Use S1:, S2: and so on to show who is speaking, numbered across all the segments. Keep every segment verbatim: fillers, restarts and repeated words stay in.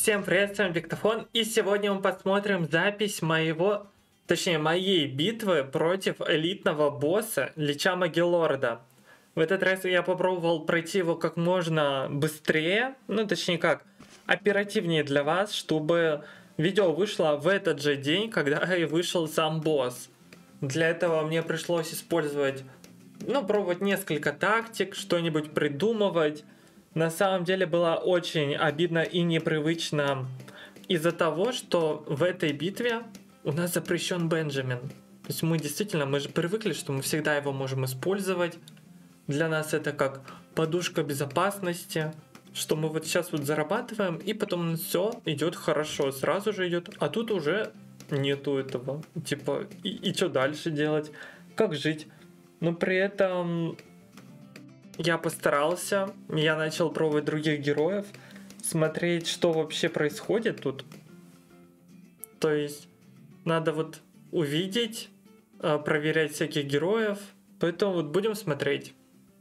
S1: Всем привет, с вами Диктофон, и сегодня мы посмотрим запись моего, точнее моей битвы против элитного босса Лича Магеллорда. В этот раз я попробовал пройти его как можно быстрее, ну точнее как, оперативнее для вас, чтобы видео вышло в этот же день, когда и вышел сам босс. Для этого мне пришлось использовать, ну пробовать несколько тактик, что-нибудь придумывать. На самом деле было очень обидно и непривычно из-за того, что в этой битве у нас запрещен Бенджамин. То есть мы действительно, мы же привыкли, что мы всегда его можем использовать. Для нас это как подушка безопасности, что мы вот сейчас вот зарабатываем, и потом все идет хорошо, сразу же идет. А тут уже нету этого. Типа, и, и что дальше делать? Как жить? Но при этом я постарался, я начал пробовать других героев, смотреть, что вообще происходит тут. То есть надо вот увидеть, проверять всяких героев, поэтому вот будем смотреть.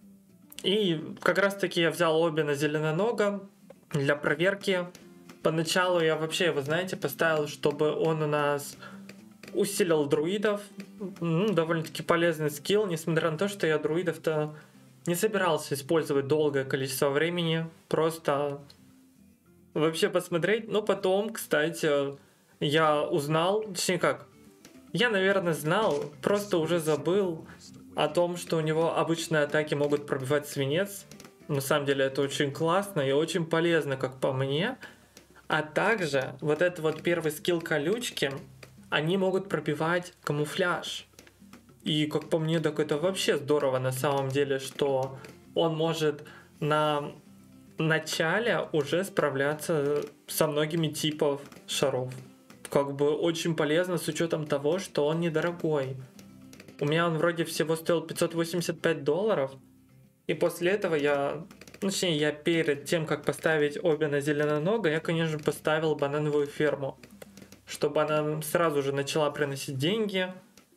S1: И как раз таки я взял Обина Зеленонога для проверки. Поначалу я вообще его, знаете, поставил, чтобы он у нас усилил друидов. Ну, довольно-таки полезный скилл, несмотря на то, что я друидов-то не собирался использовать долгое количество времени, просто вообще посмотреть. Но потом, кстати, я узнал, точнее как, я, наверное, знал, просто уже забыл о том, что у него обычные атаки могут пробивать свинец. На самом деле это очень классно и очень полезно, как по мне. А также вот этот вот первый скилл колючки, они могут пробивать камуфляж. И как по мне, так это вообще здорово на самом деле, что он может на начале уже справляться со многими типов шаров. Как бы очень полезно с учетом того, что он недорогой. У меня он вроде всего стоил пятьсот восемьдесят пять долларов. И после этого я, ну, точнее я перед тем, как поставить Обина Зеленонога, я, конечно, поставил банановую ферму. Чтобы она сразу же начала приносить деньги.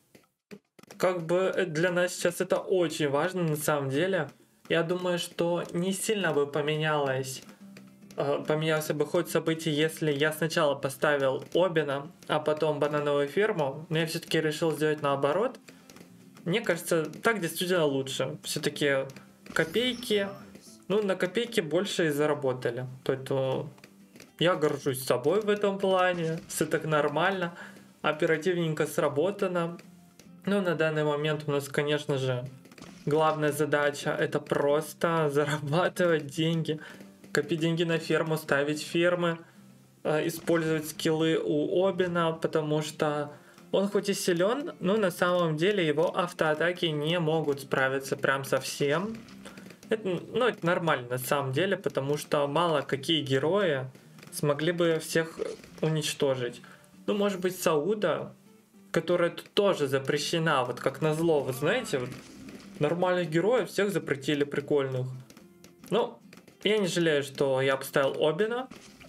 S1: Как бы для нас сейчас это очень важно на самом деле. Я думаю, что не сильно бы поменялось, поменялся бы ход событий, если я сначала поставил Обина, а потом банановую ферму. Но я все-таки решил сделать наоборот. Мне кажется, так действительно лучше. Все-таки копейки, ну на копейки больше и заработали. Поэтому я горжусь собой в этом плане. Все так нормально, оперативненько сработано. Ну, на данный момент у нас, конечно же, главная задача это просто зарабатывать деньги, копить деньги на ферму, ставить фермы, э, использовать скиллы у Обина, потому что он хоть и силен, но на самом деле его автоатаки не могут справиться прям совсем. Это, ну, это нормально на самом деле, потому что мало какие герои смогли бы всех уничтожить. Ну, может быть, Сауда, которая тут тоже запрещена, вот как назло, вы знаете, вот нормальных героев всех запретили, прикольных. Ну, я не жалею, что я поставил Обина,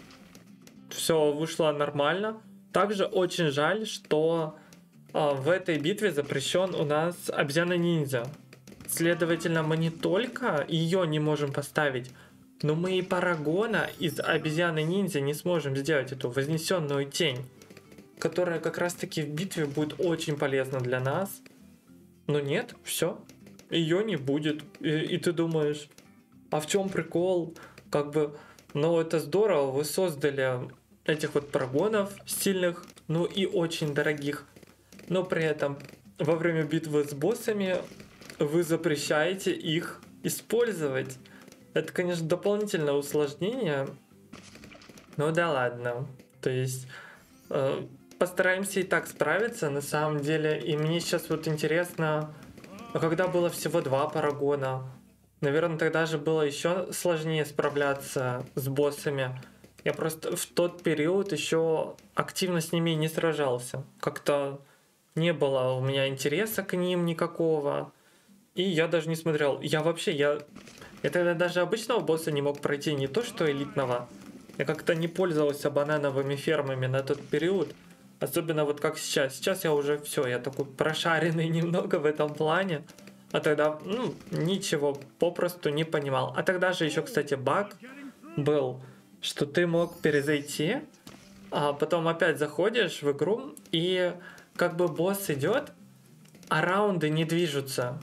S1: все вышло нормально. Также очень жаль, что а, в этой битве запрещен у нас обезьяна-ниндзя. Следовательно, мы не только ее не можем поставить, но мы и Парагона из обезьяны-ниндзя не сможем сделать, эту вознесенную тень, которая как раз таки в битве будет очень полезна для нас. Но нет, все, ее не будет. И, и ты думаешь, а в чем прикол? Как бы, ну это здорово, вы создали этих вот парагонов сильных, ну и очень дорогих. Но при этом во время битвы с боссами вы запрещаете их использовать. Это, конечно, дополнительное усложнение. Ну да ладно. То есть э, постараемся и так справиться на самом деле. И мне сейчас вот интересно, а когда было всего два парагона, наверное, тогда же было еще сложнее справляться с боссами. Я просто в тот период еще активно с ними не сражался. Как-то не было у меня интереса к ним никакого. И я даже не смотрел. Я вообще, я, я тогда даже обычного босса не мог пройти, не то что элитного. Я как-то не пользовался банановыми фермами на тот период. Особенно вот как сейчас. Сейчас я уже все, я такой прошаренный немного в этом плане. А тогда, ну, ничего, попросту не понимал. А тогда же еще, кстати, баг был. что ты мог перезайти, а потом опять заходишь в игру, и как бы босс идет, а раунды не движутся.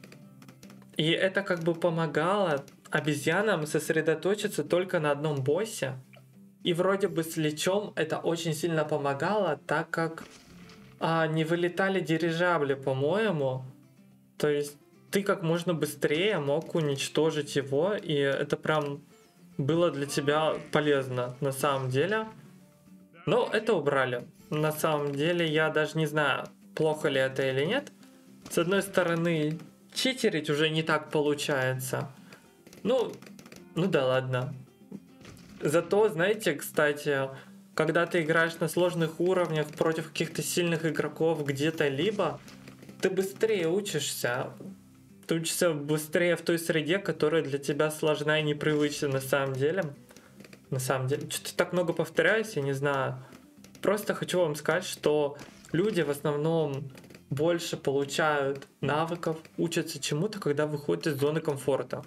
S1: И это как бы помогало обезьянам сосредоточиться только на одном боссе. И вроде бы с Личом это очень сильно помогало, так как а, не вылетали дирижабли, по-моему. То есть ты как можно быстрее мог уничтожить его, и это прям было для тебя полезно на самом деле. Но это убрали. На самом деле я даже не знаю, плохо ли это или нет. С одной стороны, читерить уже не так получается. Ну, ну да ладно. Зато, знаете, кстати, когда ты играешь на сложных уровнях против каких-то сильных игроков где-то либо, ты быстрее учишься. Ты учишься быстрее в той среде, которая для тебя сложна и непривычна на самом деле. На самом деле, что-то так много повторяюсь, я не знаю. Просто хочу вам сказать, что люди в основном больше получают навыков, учатся чему-то, когда выходят из зоны комфорта.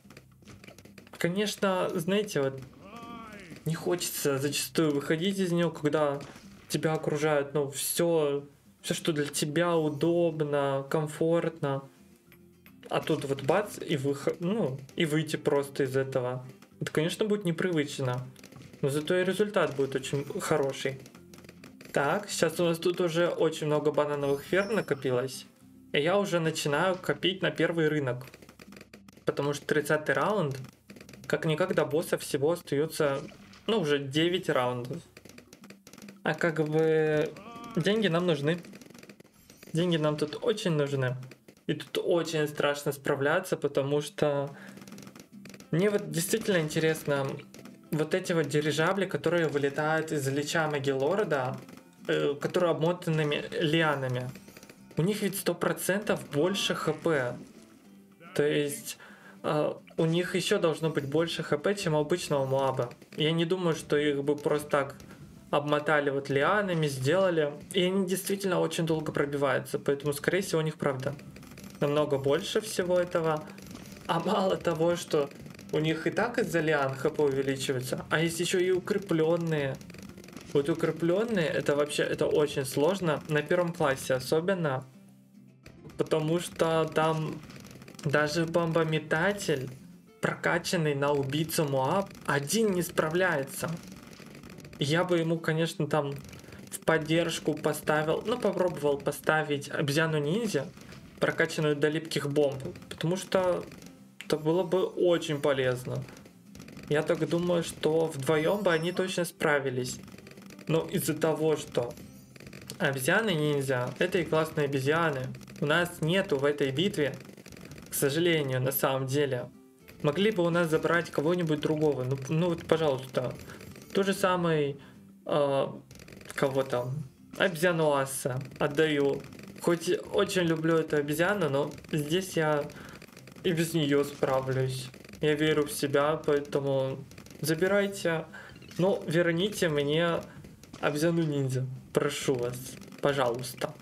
S1: Конечно, знаете, вот не хочется зачастую выходить из нее, когда тебя окружают, ну, все, все, что для тебя удобно, комфортно. А тут вот бац, и, выход, ну, и выйти просто из этого. Это, конечно, будет непривычно, но зато и результат будет очень хороший. Так, сейчас у нас тут уже очень много банановых ферм накопилось. И я уже начинаю копить на первый рынок. Потому что тридцатый раунд, как-никак до босса всего остается, ну, уже девять раундов. А как бы деньги нам нужны. Деньги нам тут очень нужны. И тут очень страшно справляться, потому что мне вот действительно интересно, вот эти вот дирижабли, которые вылетают из Лича Магеллорда, э, которые обмотанными лианами, у них ведь сто процентов больше хп. То есть э, у них еще должно быть больше хп, чем у обычного моаба. Я не думаю, что их бы просто так обмотали вот лианами, сделали. И они действительно очень долго пробиваются, поэтому, скорее всего, у них правда намного больше всего этого. А мало того, что у них и так из-за лиан хп увеличивается, а есть еще и укрепленные. Вот укрепленные, это вообще, это очень сложно, на первом классе особенно, потому что там даже бомбометатель, прокачанный на убийцу Моаб, один не справляется. Я бы ему, конечно, там в поддержку поставил, ну, попробовал поставить обезьяну-ниндзя, прокачанную до липких бомб, потому что это было бы очень полезно. Я так думаю, что вдвоем бы они точно справились. Но из-за того, что обезьяны-ниндзя — это и классные обезьяны, у нас нету в этой битве, к сожалению, на самом деле. Могли бы у нас забрать кого-нибудь другого, ну, ну вот, пожалуйста. То же самый, э, кого там, обезьяну Аса отдаю. Хоть очень люблю эту обезьяну, но здесь я и без нее справлюсь. Я верю в себя, поэтому забирайте, но верните мне обезьяну ниндзя. Прошу вас, пожалуйста.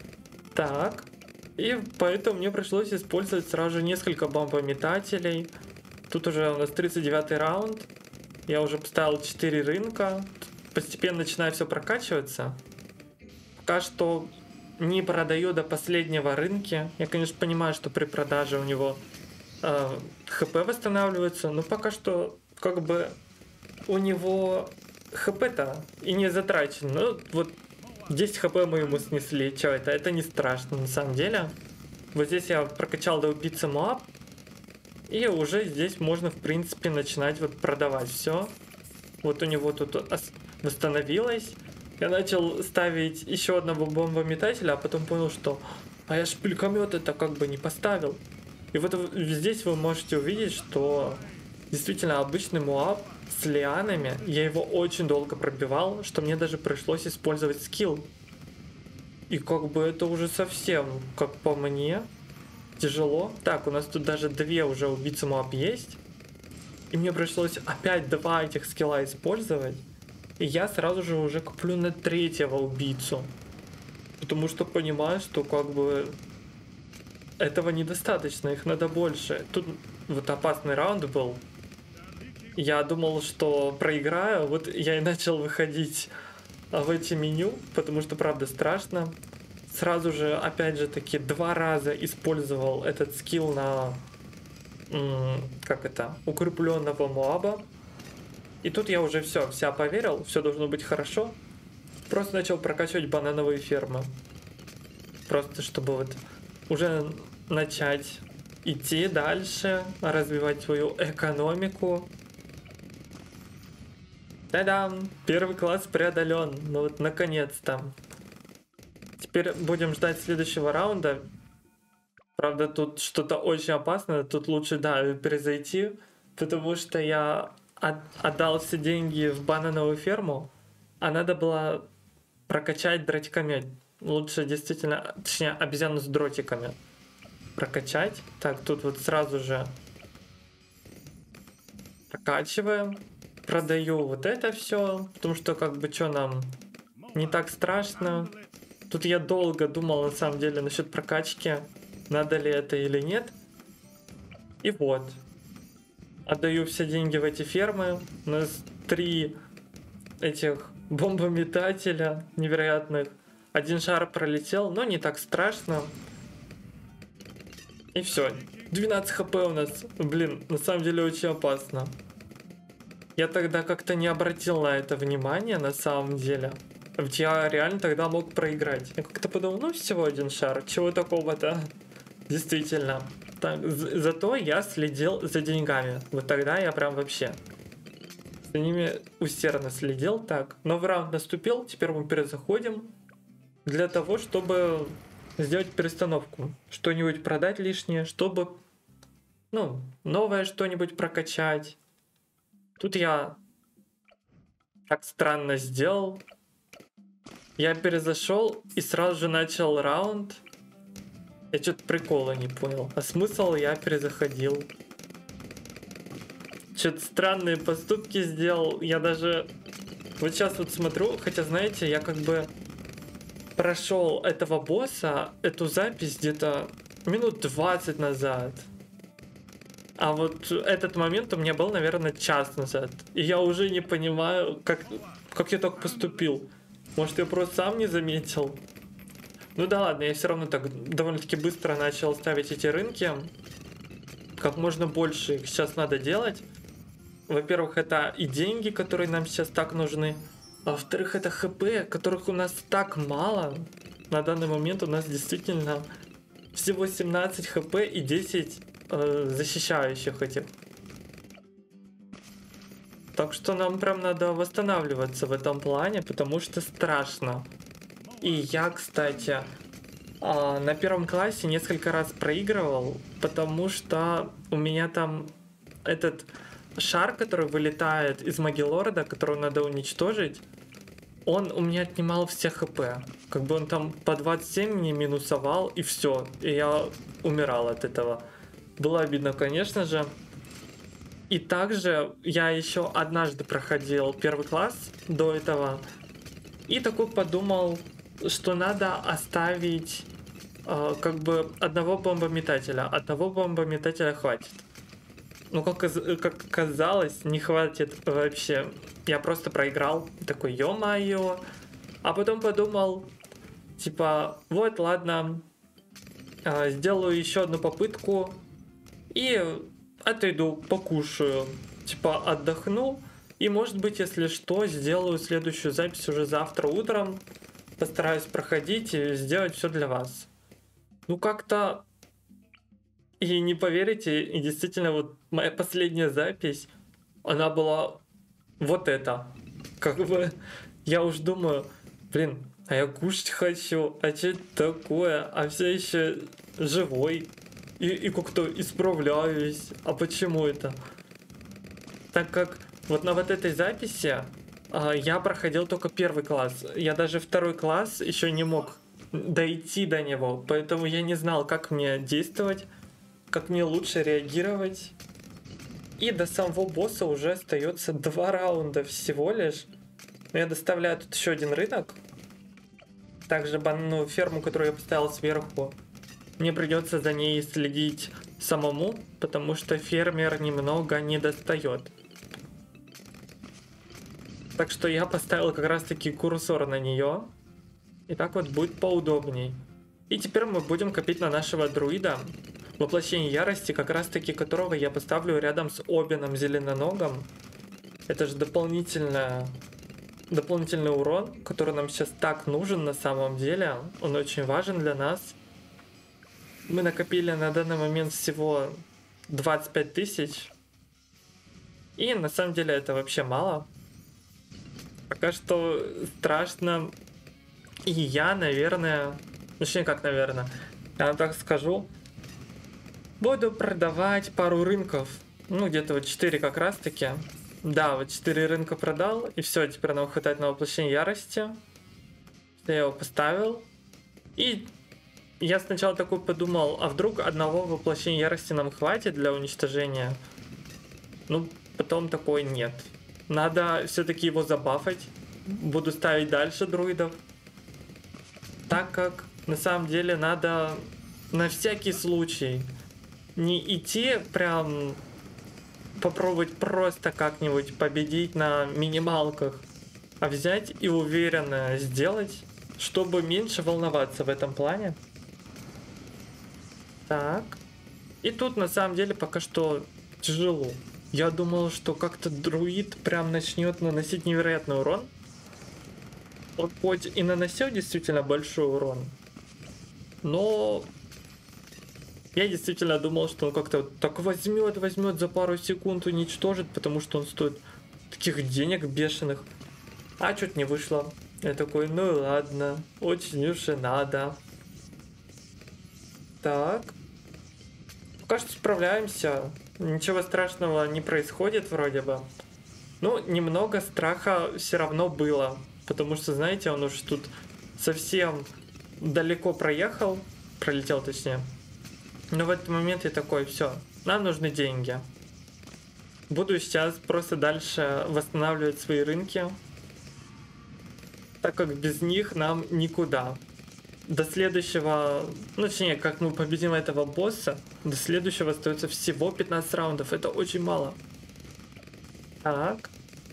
S1: Так, и поэтому мне пришлось использовать сразу же несколько бомбометателей. Тут уже у нас тридцать девятый раунд. Я уже поставил четыре рынка. Постепенно начинаю все прокачиваться. Пока что не продаю до последнего рынка. Я, конечно, понимаю, что при продаже у него э, хп восстанавливается, но пока что как бы у него хп-то и не затрачено. Ну, вот десять хп мы ему снесли. Че это? Это не страшно на самом деле. Вот здесь я прокачал до убийцы Моаб. И уже здесь можно, в принципе, начинать вот продавать все. Вот у него тут восстановилось. Я начал ставить еще одного бомбометателя, а потом понял, что а я шпилькомет это как бы не поставил. И вот здесь вы можете увидеть, что действительно обычный Моаб с лианами, я его очень долго пробивал, что мне даже пришлось использовать скилл. И как бы это уже совсем, как по мне, тяжело. Так, у нас тут даже две уже убийцы Моаб есть. И мне пришлось опять два этих скилла использовать. И я сразу же уже куплю на третьего убийцу. Потому что понимаю, что как бы этого недостаточно, их надо больше. Тут вот опасный раунд был. Я думал, что проиграю. Вот я и начал выходить в эти меню, потому что, правда, страшно. Сразу же, опять же таки, два раза использовал этот скилл на, как это, укрепленного моаба. И тут я уже все, вся поверил, все должно быть хорошо. Просто начал прокачивать банановые фермы. Просто чтобы вот уже начать идти дальше, развивать свою экономику. Та-дам! Первый класс преодолен. Ну вот наконец-то. Теперь будем ждать следующего раунда. Правда, тут что-то очень опасное. Тут лучше, да, перезайти. Потому что я от, отдал все деньги в банановую ферму. А надо было прокачать дротиками. Лучше действительно, точнее, обезьяну с дротиками прокачать. Так, тут вот сразу же прокачиваем. Продаю вот это все, потому что как бы что нам не так страшно. Тут я долго думал на самом деле насчет прокачки, надо ли это или нет. И вот, отдаю все деньги в эти фермы. У нас три этих бомбометателя невероятных. Один шар пролетел, но не так страшно. И все, двенадцать хп у нас. Блин, на самом деле очень опасно. Я тогда как-то не обратил на это внимание, на самом деле. Ведь я реально тогда мог проиграть. Я как-то подумал, ну всего один шар, чего такого-то? Действительно. Так, зато я следил за деньгами. Вот тогда я прям вообще за ними усердно следил. Так, новый раунд наступил, теперь мы перезаходим. Для того, чтобы сделать перестановку. Что-нибудь продать лишнее, чтобы, ну, новое что-нибудь прокачать. Тут я так странно сделал. Я перезашел и сразу же начал раунд. Я что-то прикола не понял. А смысл я перезаходил. Что-то странные поступки сделал. Я даже вот сейчас вот смотрю, хотя знаете, я как бы прошел этого босса, эту запись где-то минут двадцать назад. А вот этот момент у меня был, наверное, час назад. И я уже не понимаю, как, как я так поступил. Может, я просто сам не заметил? Ну да ладно, я все равно так довольно-таки быстро начал ставить эти рынки. Как можно больше их сейчас надо делать. Во-первых, это и деньги, которые нам сейчас так нужны. А во-вторых, это хп, которых у нас так мало. На данный момент у нас действительно всего семнадцать хп и десять э, защищающих этих. Так что нам прям надо восстанавливаться в этом плане, потому что страшно. И я, кстати, э, на первом классе несколько раз проигрывал, потому что у меня там этот шар, который вылетает из Магеллорда, которого надо уничтожить, он у меня отнимал все хп. Как бы он там по двадцать семь мне минусовал, и все. И я умирал от этого. Было обидно, конечно же. И также я еще однажды проходил первый класс до этого. И такой подумал, что надо оставить э, как бы одного бомбометателя. Одного бомбометателя хватит. Ну, как, как казалось, не хватит вообще. Я просто проиграл. Такой, ё-моё. А потом подумал, типа, вот, ладно, сделаю еще одну попытку и отойду, покушаю. Типа, отдохну. И, может быть, если что, сделаю следующую запись уже завтра утром. Постараюсь проходить и сделать все для вас. Ну, как-то... И не поверите, и действительно, вот моя последняя запись, она была вот это. Как бы я уж думаю, блин, а я кушать хочу, а что это такое? А все еще живой. И, и как-то исправляюсь. А почему это? Так как вот на вот этой записи а, я проходил только первый класс. Я даже второй класс еще не мог дойти до него. Поэтому я не знал, как мне действовать. Как мне лучше реагировать. И до самого босса уже остается два раунда всего лишь. Но я доставляю тут еще один рынок. Также банановую ферму, которую я поставил сверху. Мне придется за ней следить самому, потому что фермер немного не достает. Так что я поставил как раз таки курсор на нее. И так вот будет поудобней. И теперь мы будем копить на нашего друида. Воплощение ярости, как раз таки которого я поставлю рядом с Обином Зеленоногом. Это же дополнительная, дополнительный урон, который нам сейчас так нужен на самом деле. Он очень важен для нас. Мы накопили на данный момент всего двадцать пять тысяч. И на самом деле это вообще мало. Пока что страшно. И я, наверное... Точнее, как, наверное. Я вам так скажу. Буду продавать пару рынков. Ну, где-то вот четыре как раз таки. Да, вот четыре рынка продал. И все, теперь нам хватает на воплощение ярости. Я его поставил. И я сначала такой подумал, а вдруг одного воплощения ярости нам хватит для уничтожения? Ну, потом такой нет. Надо все-таки его забафать. Буду ставить дальше друидов. Так как на самом деле надо на всякий случай не идти прям попробовать просто как-нибудь победить на минималках, а взять и уверенно сделать, чтобы меньше волноваться в этом плане. Так. И тут на самом деле пока что тяжело. Я думал, что как-то друид прям начнет наносить невероятный урон. Он хоть и наносил действительно большой урон, но я действительно думал, что он как-то так возьмет, возьмет за пару секунд, уничтожит, потому что он стоит таких денег бешеных. А что-то не вышло. Я такой, ну ладно, очень уж и надо. Так. Пока что справляемся. Ничего страшного не происходит вроде бы. Ну, немного страха все равно было. Потому что, знаете, он уж тут совсем далеко проехал. Пролетел, точнее. Но в этот момент я такой, все, нам нужны деньги. Буду сейчас просто дальше восстанавливать свои рынки. Так как без них нам никуда. До следующего, ну точнее, как мы победим этого босса, до следующего остается всего пятнадцать раундов. Это очень мало. Так.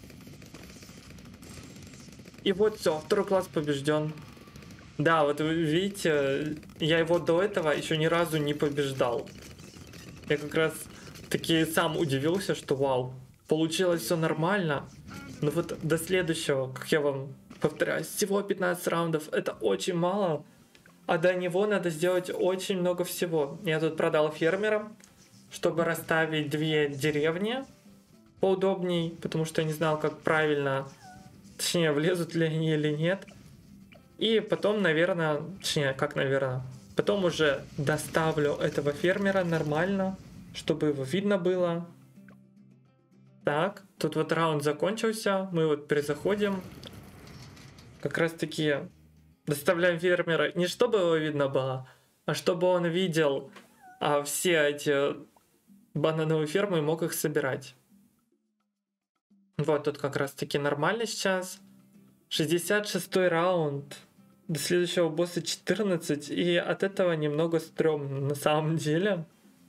S1: И вот все, второй класс побежден. Да, вот вы видите, я его до этого еще ни разу не побеждал. Я как раз таки сам удивился, что вау, получилось все нормально. Но вот до следующего, как я вам повторяю, всего пятнадцать раундов, это очень мало. А до него надо сделать очень много всего. Я тут продал фермера, чтобы расставить две деревни поудобней, потому что я не знал, как правильно, точнее, влезут ли они или нет. И потом, наверное, точнее, как наверное, потом уже доставлю этого фермера нормально, чтобы его видно было. Так, тут вот раунд закончился, мы вот перезаходим. Как раз таки доставляем фермера не чтобы его видно было, а чтобы он видел а, все эти банановые фермы и мог их собирать. Вот тут как раз таки нормально сейчас. шестьдесят шестой раунд. До следующего босса четырнадцать. И от этого немного стрёмно на самом деле.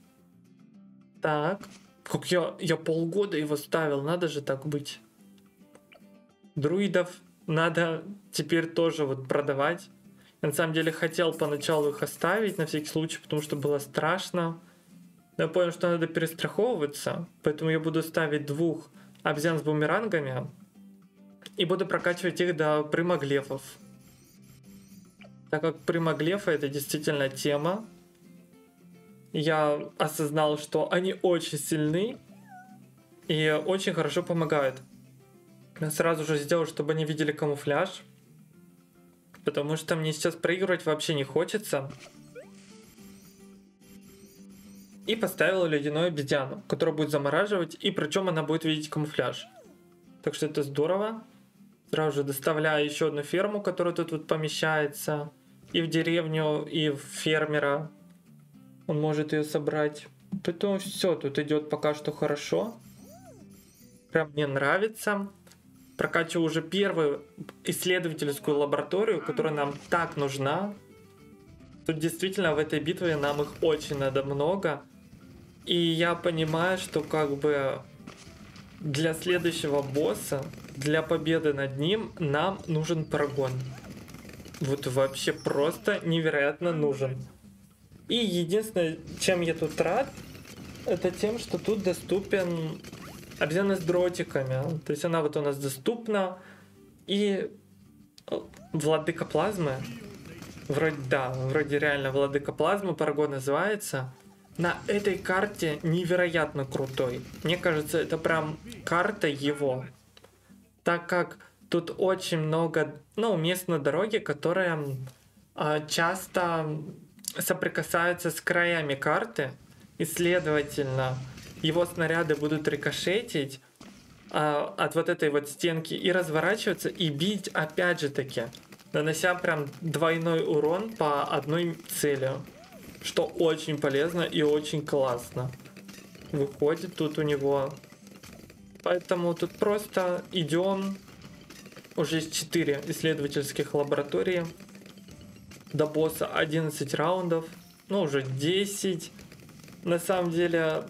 S1: Так. Как я, я полгода его ставил. Надо же так быть. Друидов надо теперь тоже вот продавать. Я на самом деле хотел поначалу их оставить на всякий случай, потому что было страшно. Но я понял, что надо перестраховываться. Поэтому я буду ставить двух обезьян с бумерангами. И буду прокачивать их до примаглефов. Так как примаглефы это действительно тема. Я осознал, что они очень сильны. И очень хорошо помогают. Я сразу же сделал, чтобы они видели камуфляж. Потому что мне сейчас проигрывать вообще не хочется. И поставил ледяную обезьяну, которая будет замораживать. И причем она будет видеть камуфляж. Так что это здорово. Сразу же доставляю еще одну ферму, которая тут вот помещается. И в деревню, и в фермера. Он может ее собрать. Поэтому все тут идет пока что хорошо. Прям мне нравится. Прокачиваю уже первую исследовательскую лабораторию, которая нам так нужна. Тут действительно в этой битве нам их очень надо много. И я понимаю, что как бы для следующего босса, для победы над ним, нам нужен парагон. Вот вообще просто невероятно нужен. И единственное, чем я тут рад, это тем, что тут доступен обезьяна с дротиками. То есть она вот у нас доступна. И владыка плазмы. Вроде да, вроде реально владыка плазмы парагон называется. На этой карте невероятно крутой. Мне кажется, это прям карта его. Так как тут очень много, ну, мест на дороге, которые э, часто соприкасаются с краями карты. И, следовательно, его снаряды будут рикошетить э, от вот этой вот стенки и разворачиваться, и бить опять же таки, нанося прям двойной урон по одной цели. Что очень полезно и очень классно. Выходит тут у него. Поэтому тут просто идем. Уже есть четыре исследовательских лаборатории. До босса одиннадцать раундов. Ну, уже десять. На самом деле,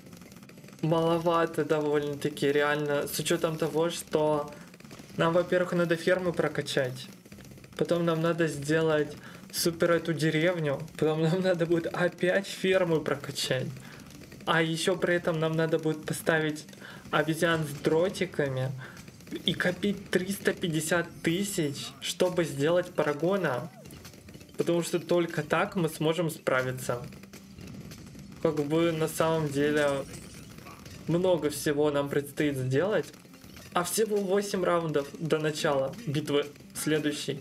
S1: маловато довольно-таки, реально. С учетом того, что нам, во-первых, надо фермы прокачать. Потом нам надо сделать супер эту деревню. Потом нам надо будет опять ферму прокачать. А еще при этом нам надо будет поставить обезьян с дротиками. И копить триста пятьдесят тысяч, чтобы сделать парагона. Потому что только так мы сможем справиться. Как бы на самом деле много всего нам предстоит сделать. А всего восемь раундов до начала битвы следующей.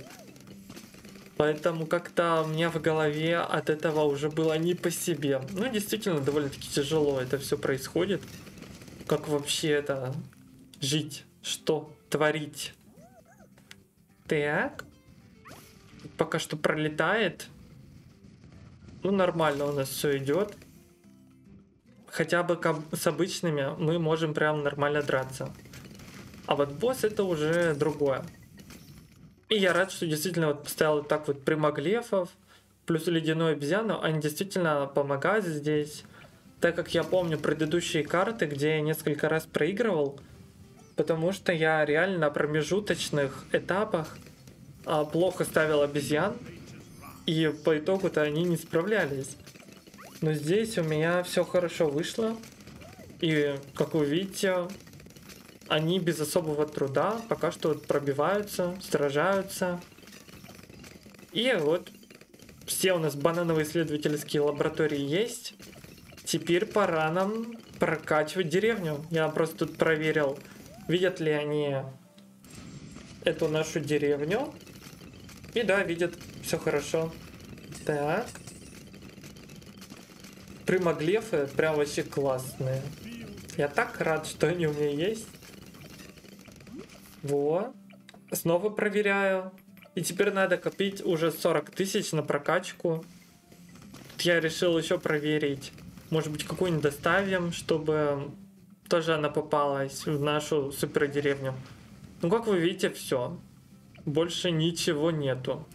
S1: Поэтому как-то у меня в голове от этого уже было не по себе. Ну, действительно, довольно-таки тяжело это все происходит. Как вообще это жить? Что творить? Так. Пока что пролетает. Ну, нормально у нас все идет. Хотя бы с обычными мы можем прям нормально драться. А вот босс это уже другое. И я рад, что действительно вот поставил вот так вот примаглефов, плюс ледяную обезьяну, они действительно помогают здесь. Так как я помню предыдущие карты, где я несколько раз проигрывал, потому что я реально на промежуточных этапах а, плохо ставил обезьян, и по итогу-то они не справлялись. Но здесь у меня все хорошо вышло, и как вы видите, они без особого труда пока что вот пробиваются, сражаются. И вот все у нас банановые исследовательские лаборатории есть. Теперь пора нам прокачивать деревню. Я просто тут проверил, видят ли они эту нашу деревню. И да, видят, все хорошо. Так. Примаглефы прям вообще классные. Я так рад, что они у меня есть. Во. Снова проверяю. И теперь надо копить уже сорок тысяч на прокачку. Я решил еще проверить. Может быть, какую-нибудь доставим, чтобы тоже она попалась в нашу супер деревню. Ну, как вы видите, все. Больше ничего нету.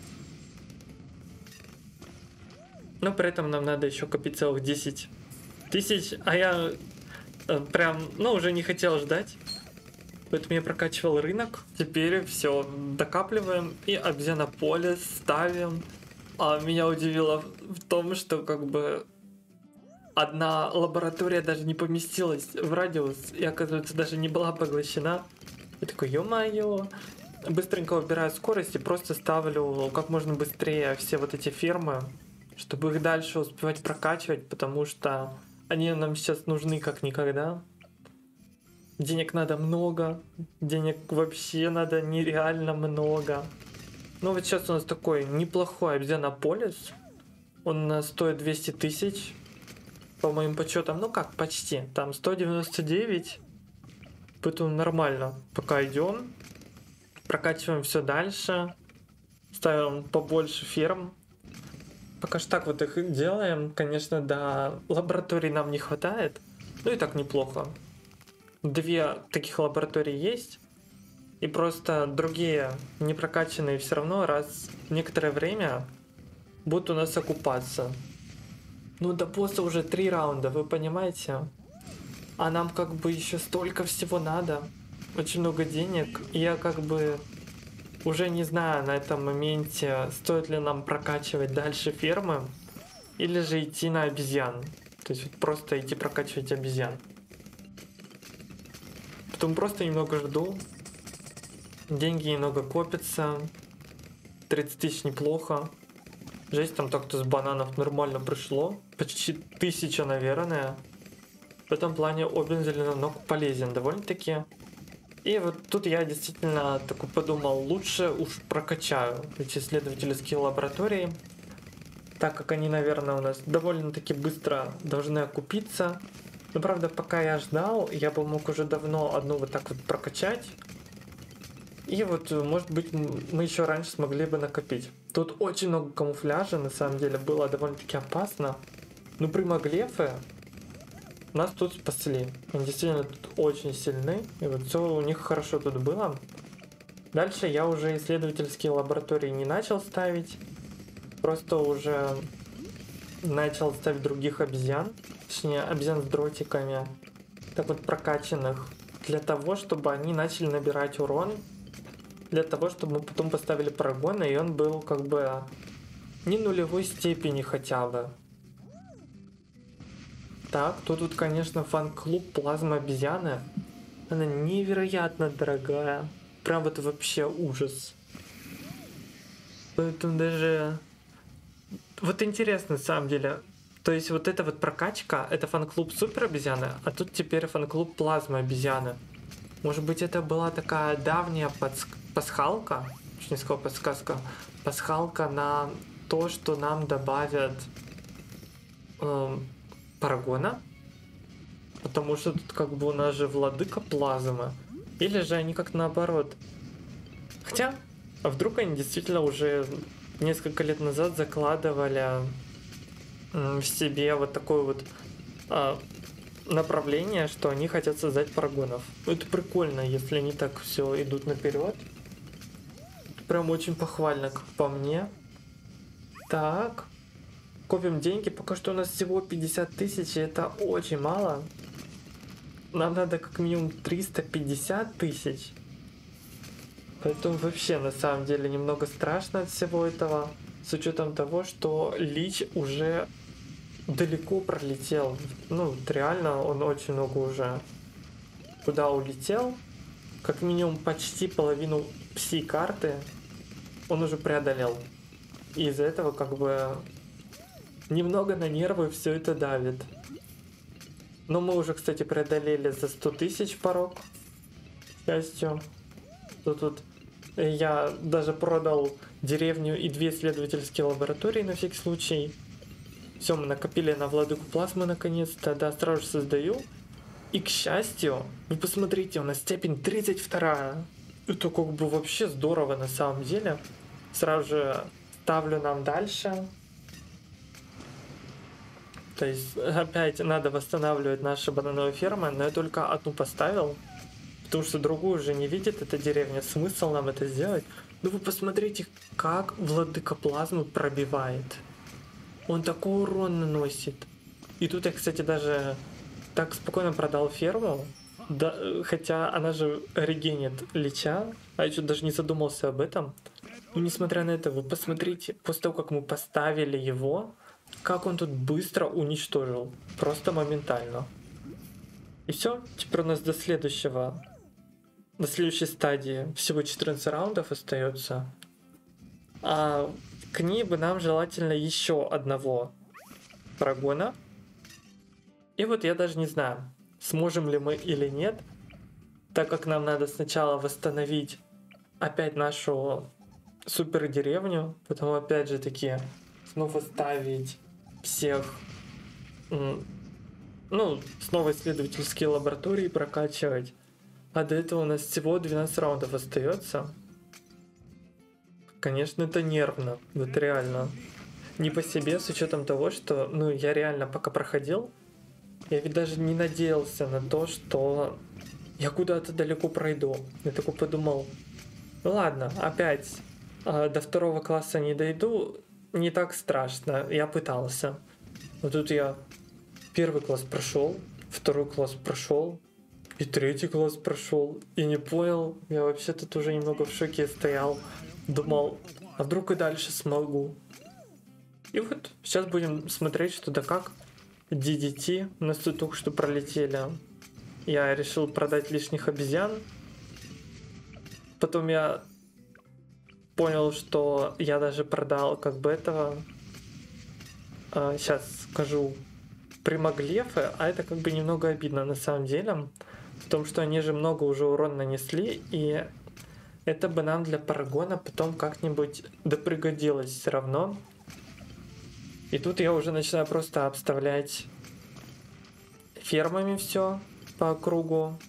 S1: Но при этом нам надо еще копить целых десять тысяч. А я э, прям, ну, уже не хотел ждать. Поэтому я прокачивал рынок. Теперь все, докапливаем и обезьянополис ставим. А меня удивило в том, что как бы одна лаборатория даже не поместилась в радиус. И, оказывается, даже не была поглощена. Я такой, ё-моё. Быстренько выбираю скорость и просто ставлю как можно быстрее все вот эти фермы, чтобы их дальше успевать прокачивать, потому что они нам сейчас нужны как никогда. Денег надо много, денег вообще надо нереально много. Ну вот сейчас у нас такой неплохой обезьянополис. Он у нас стоит двести тысяч, по моим подсчетам, ну как, почти. Там сто девяносто девять, поэтому нормально. Пока идем, прокачиваем все дальше, ставим побольше ферм. Пока что так вот их делаем. Конечно, до лабораторий нам не хватает. Ну и так неплохо. Две таких лаборатории есть. И просто другие не прокачанные все равно раз в некоторое время будут у нас окупаться. Ну до босса уже три раунда, вы понимаете? А нам как бы еще столько всего надо. Очень много денег. И я как бы уже не знаю на этом моменте, стоит ли нам прокачивать дальше фермы или же идти на обезьян. То есть вот просто идти прокачивать обезьян. Потом просто немного жду. Деньги немного копятся. тридцать тысяч неплохо. Жесть, там так-то с бананов нормально пришло. Почти тысяча, наверное. В этом плане обмен зеленоног полезен довольно-таки. И вот тут я действительно такой подумал, лучше уж прокачаю эти исследовательские лаборатории, так как они, наверное, у нас довольно-таки быстро должны окупиться. Но правда, пока я ждал, я бы мог уже давно одну вот так вот прокачать. И вот, может быть, мы еще раньше смогли бы накопить. Тут очень много камуфляжа, на самом деле, было довольно-таки опасно. Но примаглефы нас тут спасли. Они действительно тут очень сильны. И вот все у них хорошо тут было. Дальше я уже исследовательские лаборатории не начал ставить. Просто уже начал ставить других обезьян. Точнее, обезьян с дротиками. Так вот прокачанных. Для того, чтобы они начали набирать урон. Для того, чтобы мы потом поставили парагон, и он был как бы не нулевой степени хотя бы. Так, тут вот, конечно, фан-клуб плазма обезьяны. Она невероятно дорогая. Прям вот вообще ужас. Поэтому даже... Вот интересно, на самом деле. То есть вот эта вот прокачка, это фан-клуб супер обезьяны, а тут теперь фан-клуб плазма обезьяны. Может быть, это была такая давняя подск... пасхалка, не сказал подсказка, пасхалка на то, что нам добавят э, парагона, потому что тут как бы у нас же владыка плазмы, или же они как наоборот. Хотя, а вдруг они действительно уже несколько лет назад закладывали э, в себе вот такой вот э, направление, что они хотят создать парагонов. Это прикольно, если они так все идут наперед. Прям очень похвально, как по мне. Так. Копим деньги. Пока что у нас всего пятьдесят тысяч, и это очень мало. Нам надо как минимум триста пятьдесят тысяч. Поэтому вообще, на самом деле, немного страшно от всего этого. С учетом того, что Лич уже далеко пролетел. Ну, вот реально, он очень много уже куда улетел. Как минимум почти половину всей карты он уже преодолел. И из-за этого как бы немного на нервы все это давит. Но мы уже, кстати, преодолели за сто тысяч порог. К счастью. Тут, тут я даже продал деревню и две исследовательские лаборатории на всякий случай. Все, мы накопили на владыку плазмы наконец-то. Да, сразу же создаю. И к счастью, вы посмотрите, у нас степень тридцать два. Это как бы вообще здорово на самом деле. Сразу же ставлю нам дальше. То есть опять надо восстанавливать наши банановые фермы, но я только одну поставил. Потому что другую уже не видит эта деревня. Смысл нам это сделать? Ну вы посмотрите, как владыка плазмы пробивает. Он такой урон наносит. И тут я, кстати, даже так спокойно продал ферму. Да, хотя она же регенит Лича. А я что даже не задумался об этом. Но несмотря на это, вы посмотрите, после того, как мы поставили его, как он тут быстро уничтожил. Просто моментально. И все. Теперь у нас до следующего. До следующей стадии всего четырнадцать раундов остается. А к ней бы нам желательно еще одного парагона. И вот я даже не знаю, сможем ли мы или нет, так как нам надо сначала восстановить опять нашу супер деревню, потом опять же таки снова ставить всех, ну, снова исследовательские лаборатории прокачивать. А до этого у нас всего двенадцать раундов остается. Конечно, это нервно, вот реально. Не по себе, с учетом того, что, ну, я реально пока проходил, я ведь даже не надеялся на то, что я куда-то далеко пройду. Я такой подумал, ну ладно, опять э, до второго класса не дойду, не так страшно, я пытался. Но тут я первый класс прошел, второй класс прошел, и третий класс прошел, и не понял. Я вообще тут уже немного в шоке стоял. Думал, а вдруг и дальше смогу. И вот сейчас будем смотреть, что да как. ди ди ти. У нас тут только что пролетели. Я решил продать лишних обезьян. Потом я понял, что я даже продал как бы этого. А, сейчас скажу. Примаглефы, а это как бы немного обидно на самом деле. В том, что они же много уже урона нанесли, и это бы нам для парагона потом как-нибудь да пригодилось все равно. И тут я уже начинаю просто обставлять фермами все по кругу,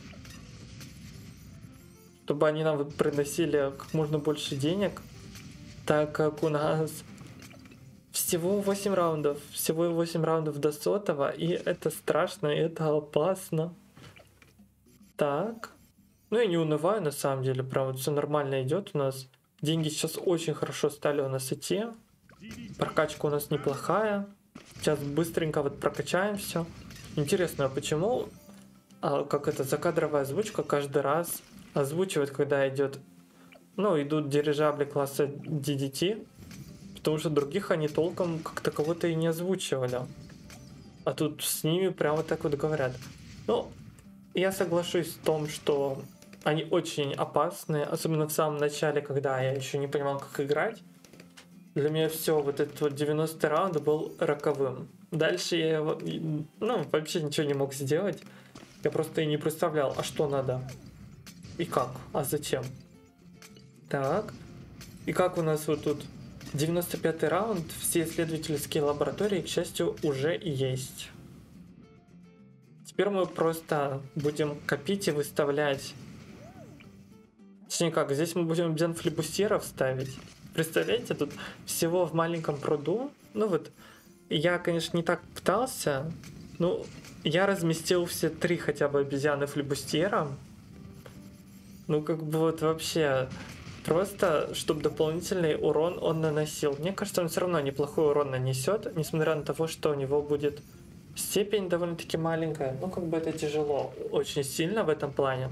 S1: чтобы они нам приносили как можно больше денег, так как у нас всего восемь раундов, всего восемь раундов до сотого, и это страшно, и это опасно. Так, ну я не унываю на самом деле, прям вот все нормально идет у нас. Деньги сейчас очень хорошо стали у нас идти. Прокачка у нас неплохая. Сейчас быстренько вот прокачаем все. Интересно, а почему, а, как это, закадровая озвучка каждый раз озвучивает, когда идет, ну, идут дирижабли класса ди ди ти, потому что других они толком как-то кого-то и не озвучивали. А тут с ними прямо так вот говорят. Ну, я соглашусь в том, что они очень опасные, особенно в самом начале, когда я еще не понимал, как играть. Для меня все, вот этот вот девяностый раунд был роковым. Дальше я его, ну, вообще ничего не мог сделать. Я просто и не представлял, а что надо, и как, а зачем. Так, и как у нас вот тут девяносто пятый раунд, все исследовательские лаборатории, к счастью, уже есть. Теперь мы просто будем копить и выставлять. Точнее как, здесь мы будем обезьян флибустьеров ставить. Представляете, тут всего в маленьком пруду. Ну вот, я, конечно, не так пытался. Ну, я разместил все три хотя бы обезьяны флибустьера. Ну, как бы вот вообще, просто, чтобы дополнительный урон он наносил. Мне кажется, он все равно неплохой урон нанесет, несмотря на то, что у него будет степень довольно-таки маленькая. Ну, как бы это тяжело очень сильно в этом плане.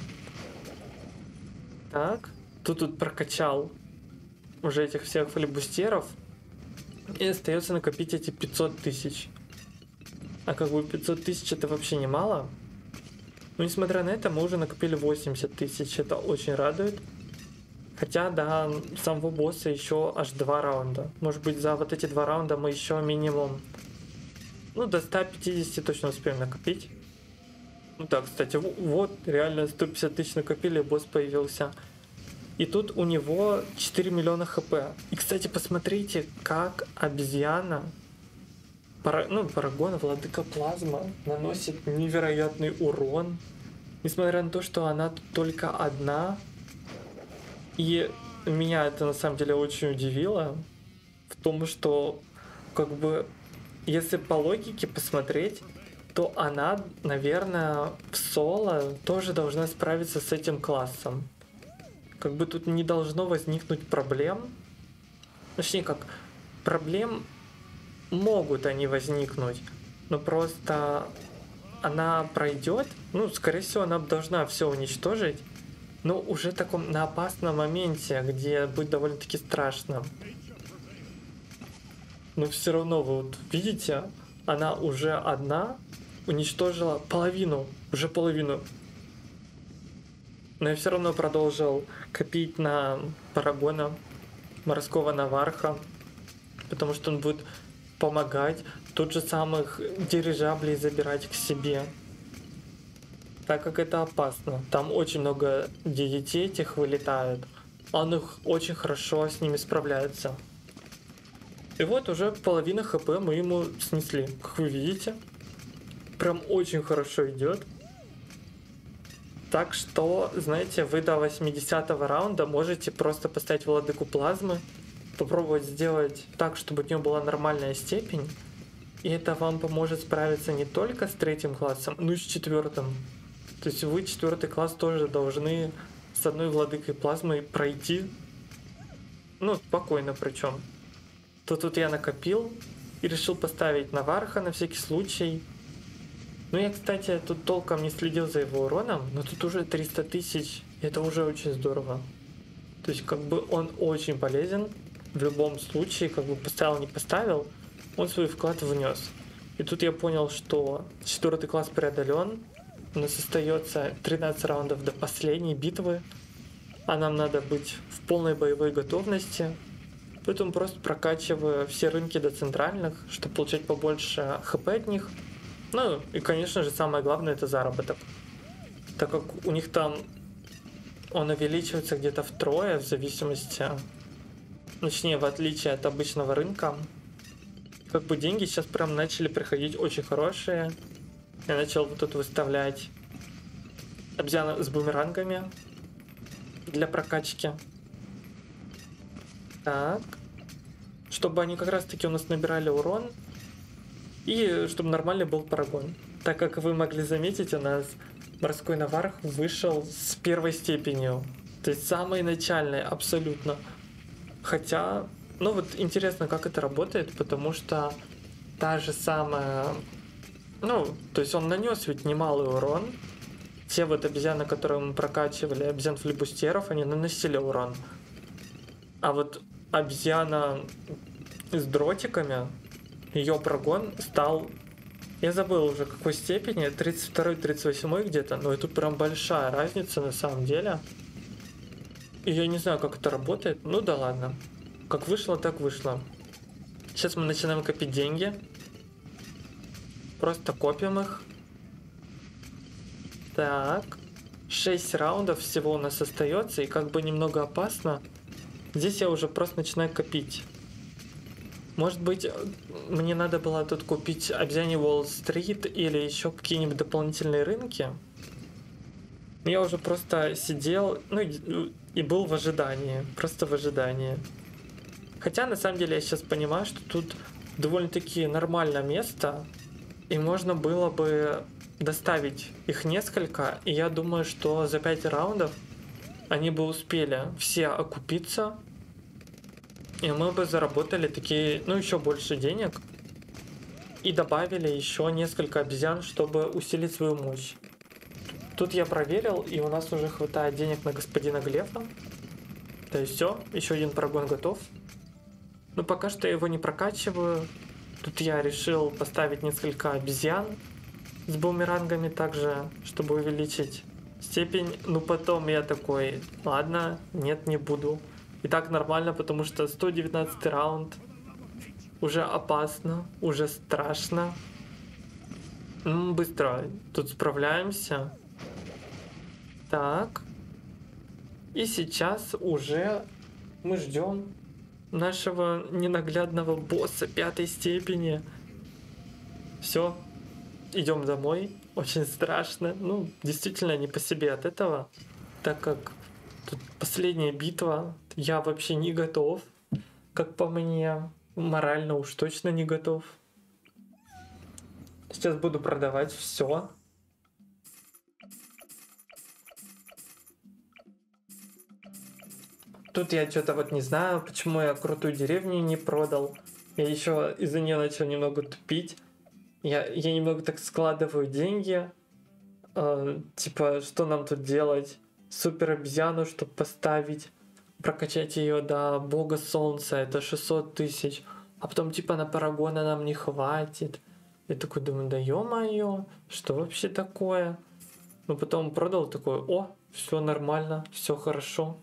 S1: Так, тут тут прокачал уже этих всех флибустеров. И остается накопить эти пятьсот тысяч. А как бы пятьсот тысяч это вообще немало. Но несмотря на это, мы уже накопили восемьдесят тысяч. Это очень радует. Хотя до самого босса еще аж два раунда. Может быть, за вот эти два раунда мы еще минимум, ну, до ста пятидесяти точно успеем накопить. Ну да, кстати, вот реально сто пятьдесят тысяч накопили, босс появился. И тут у него четыре миллиона хп. И, кстати, посмотрите, как обезьяна, пара, ну, парагон, владыка плазма, наносит невероятный урон. Несмотря на то, что она тут только одна. И меня это на самом деле очень удивило. В том, что как бы, если по логике посмотреть, то она, наверное, в соло тоже должна справиться с этим классом. Как бы тут не должно возникнуть проблем. Точнее как, проблем могут они возникнуть, но просто она пройдет, ну, скорее всего, она должна все уничтожить, но уже в таком на опасном моменте, где будет довольно-таки страшно. Но все равно, вы вот видите, она уже одна уничтожила половину, уже половину. Но я все равно продолжил копить на парагона морского наварха, потому что он будет помогать тот же самых дирижаблей забирать к себе, так как это опасно. Там очень много ди ди ти этих вылетают, он их очень хорошо с ними справляется. И вот уже половина хп мы ему снесли, как вы видите. Прям очень хорошо идет. Так что, знаете, вы до восьмидесятого раунда можете просто поставить владыку плазмы, попробовать сделать так, чтобы у нее была нормальная степень. И это вам поможет справиться не только с третьим классом, но и с четвертым. То есть вы четвертый класс тоже должны с одной владыкой плазмы пройти. Ну, спокойно причем. То тут я накопил и решил поставить наварха на всякий случай. Ну я, кстати, тут толком не следил за его уроном, но тут уже триста тысяч, это уже очень здорово. То есть как бы он очень полезен в любом случае, как бы поставил, не поставил, он свой вклад внес. И тут я понял, что четвертый класс преодолен, у нас остается тринадцать раундов до последней битвы, а нам надо быть в полной боевой готовности. Поэтому просто прокачиваю все рынки до центральных, чтобы получать побольше хп от них. Ну и, конечно же, самое главное — это заработок. Так как у них там он увеличивается где-то втрое в зависимости, точнее, в отличие от обычного рынка. Как бы деньги сейчас прям начали приходить очень хорошие. Я начал вот тут выставлять обезьяны с бумерангами для прокачки. Так. Чтобы они как раз таки у нас набирали урон. И чтобы нормальный был парагон. Так как вы могли заметить, у нас морской наварх вышел с первой степенью. То есть самой начальной абсолютно. Хотя, ну вот интересно, как это работает, потому что та же самая... Ну, то есть он нанес ведь немалый урон. Те вот обезьяны, которые мы прокачивали, обезьян-флибустеров, они наносили урон. А вот обезьяна с дротиками, ее прогон стал, я забыл уже какой степени, тридцать второй тридцать восьмой где-то, но это прям большая разница на самом деле. И я не знаю, как это работает, ну да ладно. Как вышло, так вышло. Сейчас мы начинаем копить деньги. Просто копим их. Так. шесть раундов всего у нас остается, и как бы немного опасно. Здесь я уже просто начинаю копить. Может быть, мне надо было тут купить обезьяний Уолл-стрит или еще какие-нибудь дополнительные рынки. Я уже просто сидел, ну и, и был в ожидании, просто в ожидании. Хотя на самом деле я сейчас понимаю, что тут довольно-таки нормальное место, и можно было бы доставить их несколько, и я думаю, что за пять раундов они бы успели все окупиться, и мы бы заработали такие, ну, еще больше денег, и добавили еще несколько обезьян, чтобы усилить свою мощь. Тут я проверил, и у нас уже хватает денег на господина Глефа. То есть все, еще один парагон готов. Но пока что я его не прокачиваю. Тут я решил поставить несколько обезьян с бумерангами также, чтобы увеличить степень. Ну потом я такой, ладно, нет, не буду. И так нормально, потому что сто девятнадцатый раунд. Уже опасно, уже страшно. Ну, быстро тут справляемся. Так. И сейчас уже мы ждем нашего ненаглядного босса пятой степени. Все, идем домой. Очень страшно. Ну, действительно, не по себе от этого. Так как тут последняя битва, я вообще не готов. Как по мне, морально уж точно не готов. Сейчас буду продавать все. Тут я что-то вот не знаю, почему я крутую деревню не продал. Я еще из-за нее начал немного тупить. Я, я немного так складываю деньги. Э, типа, что нам тут делать? Супер обезьяну, чтобы поставить. Прокачать ее до бога солнца. Это шестьсот тысяч. А потом типа на парагона нам не хватит. Я такой думаю, да ё-моё, что вообще такое? Но потом продал такой, о, все нормально, все хорошо.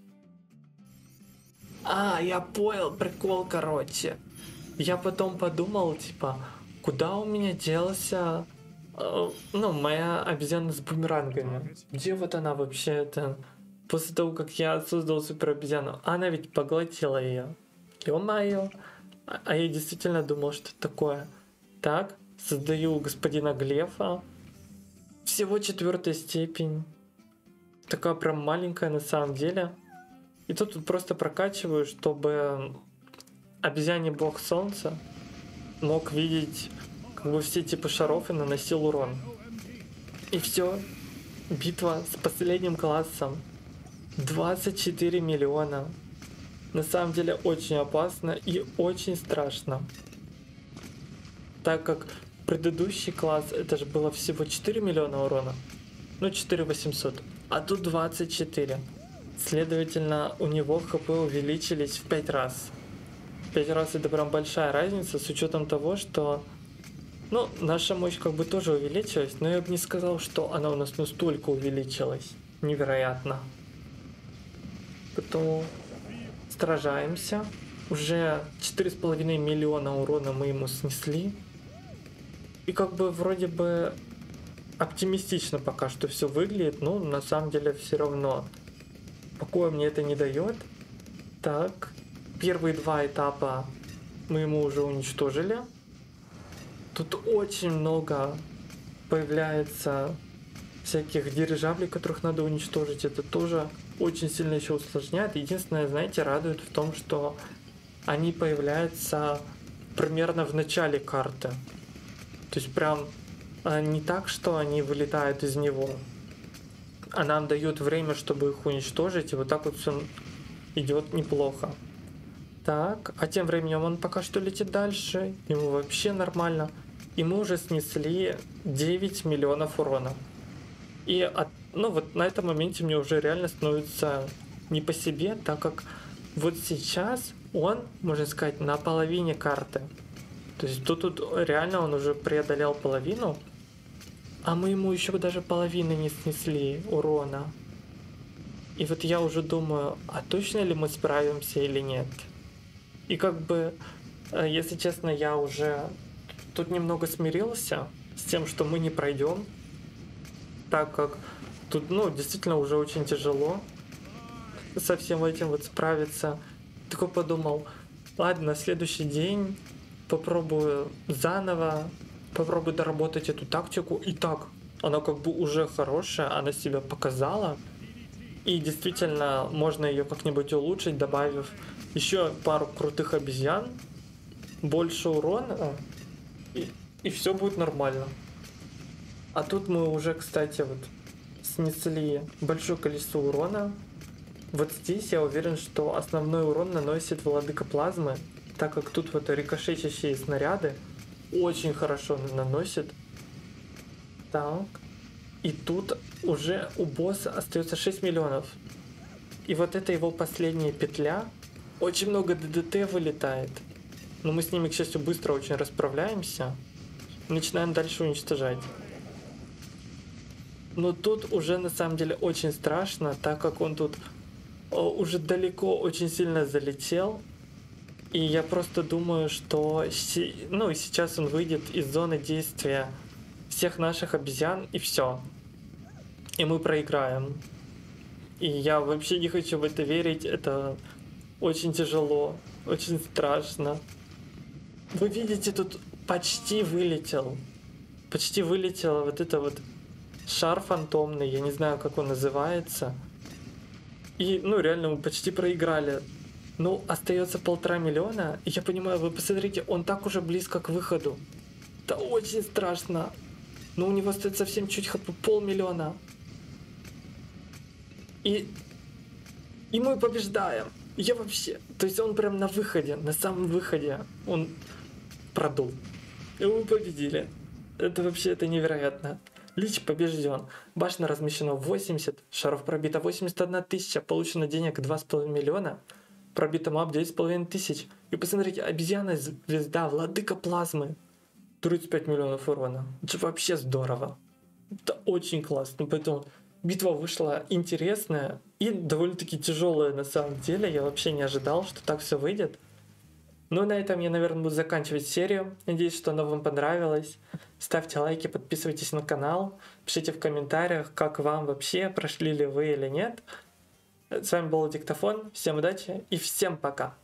S1: А, я понял, прикол, короче. Я потом подумал, типа, куда у меня делся, э, ну, моя обезьяна с бумерангами? Где вот она вообще это? После того, как я создал супер обезьяну, она ведь поглотила ее. Ё-моё. А, а я действительно думал, что это такое. Так, создаю господина Глефа. Всего четвертая степень. Такая прям маленькая на самом деле. И тут просто прокачиваю, чтобы обезьяний бог солнца мог видеть как бы все типы шаров и наносил урон. И все. Битва с последним классом. двадцать четыре миллиона. На самом деле очень опасно и очень страшно. Так как Предыдущий класс, это же было всего четыре миллиона урона. Ну, четыре восемьсот. А тут двадцать четыре. Следовательно, у него хп увеличились в пять раз. пять раз это прям большая разница, с учетом того, что... Ну, наша мощь как бы тоже увеличилась, но я бы не сказал, что она у нас настолько увеличилась. Невероятно. Поэтому сражаемся. Уже четыре с половиной миллиона урона мы ему снесли. И как бы вроде бы оптимистично пока что все выглядит, но на самом деле все равно покоя мне это не дает. Так, первые два этапа мы ему уже уничтожили. Тут очень много появляется всяких дирижаблей, которых надо уничтожить. Это тоже очень сильно еще усложняет. Единственное, знаете, радует в том, что они появляются примерно в начале карты. То есть прям не так, что они вылетают из него, а нам дают время, чтобы их уничтожить, и вот так вот все идет неплохо. Так, а тем временем он пока что летит дальше, ему вообще нормально. И мы уже снесли девять миллионов урона. И от, ну вот на этом моменте мне уже реально становится не по себе, так как вот сейчас он, можно сказать, на половине карты. То есть тут, тут реально он уже преодолел половину, а мы ему еще даже половины не снесли урона. И вот я уже думаю, а точно ли мы справимся или нет? И как бы, если честно, я уже тут немного смирился с тем, что мы не пройдем, так как тут, ну, действительно уже очень тяжело со всем этим вот справиться. Такой подумал, ладно, на следующий день попробую заново, попробую доработать эту тактику. И так, она как бы уже хорошая, она себя показала. И действительно, можно ее как-нибудь улучшить, добавив еще пару крутых обезьян, больше урона, и, и все будет нормально. А тут мы уже, кстати, вот снесли большое количество урона. Вот здесь я уверен, что основной урон наносит Владыка Плазмы, так как тут вот рикошечащие снаряды очень хорошо наносит. Так. И тут уже у босса остается шесть миллионов. И вот это его последняя петля. Очень много ДДТ вылетает. Но мы с ними, к счастью, быстро очень расправляемся. Начинаем дальше уничтожать. Но тут уже на самом деле очень страшно, так как он тут уже далеко очень сильно залетел. И я просто думаю, что ну, сейчас он выйдет из зоны действия всех наших обезьян, и все. И мы проиграем. И я вообще не хочу в это верить. Это очень тяжело, очень страшно. Вы видите, тут почти вылетел. Почти вылетел вот это вот шар фантомный, я не знаю, как он называется. И, ну, реально, мы почти проиграли. Ну, остается полтора миллиона. И я понимаю, вы посмотрите, он так уже близко к выходу. Это очень страшно. Но у него стоит совсем чуть хп, полмиллиона. И, и мы побеждаем. Я вообще... То есть он прям на выходе, на самом выходе. Он продул. И мы победили. Это вообще, это невероятно. Лич побежден. Башня размещена восемьдесят. Шаров пробито восемьдесят одна тысяча. Получено денег два с половиной миллиона. Пробито мап девять с половиной тысяч. И посмотрите, обезьяна звезда, Владыка Плазмы. тридцать пять миллионов урона. Это вообще здорово. Это очень классно. Поэтому битва вышла интересная и довольно-таки тяжелая на самом деле. Я вообще не ожидал, что так все выйдет. Ну, на этом я, наверное, буду заканчивать серию. Надеюсь, что она вам понравилась. Ставьте лайки, подписывайтесь на канал. Пишите в комментариях, как вам вообще, прошли ли вы или нет. С вами был Диктофон. Всем удачи и всем пока.